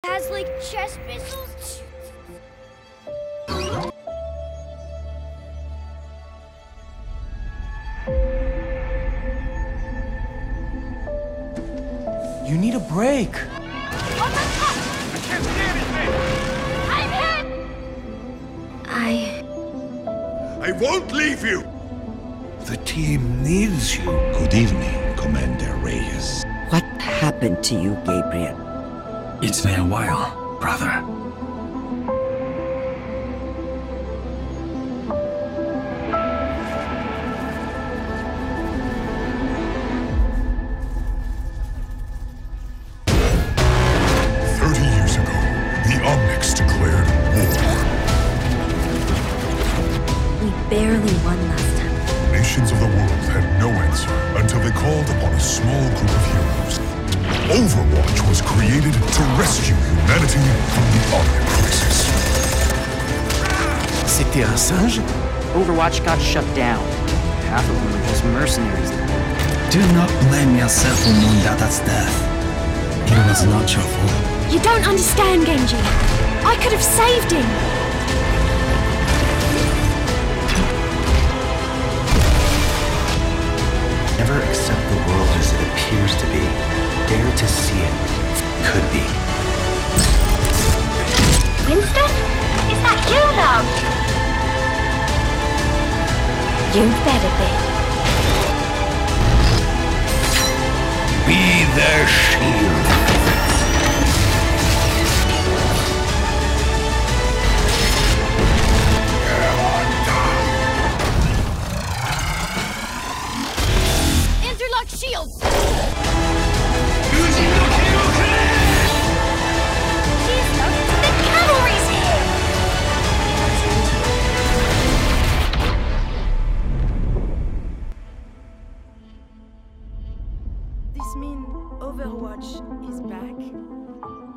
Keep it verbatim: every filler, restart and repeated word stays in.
Has like chest missiles. You need a break. Oh my god! I can't stand it, man! I'm hit! I... I won't leave you! The team needs you. Good evening, Commander Reyes. What happened to you, Gabriel? It's been a while, brother. Thirty years ago, the Omnics declared war. We barely won last time. Nations of the world had no answer until they called upon a small group of heroes. Overwatch was created to rescue humanity from the Omnic crisis. C'était un singe? Overwatch got shut down. Half of them were just mercenaries. Do not blame yourself for Mondada's death. It was not your fault. You don't understand, Genji. I could have saved him. Never accept the world as it appears to be. Dare to see it. Could be. Winston? Is that you, love? You better be. Be their shield. Interlock shields! The cavalry's here! This means Overwatch is back?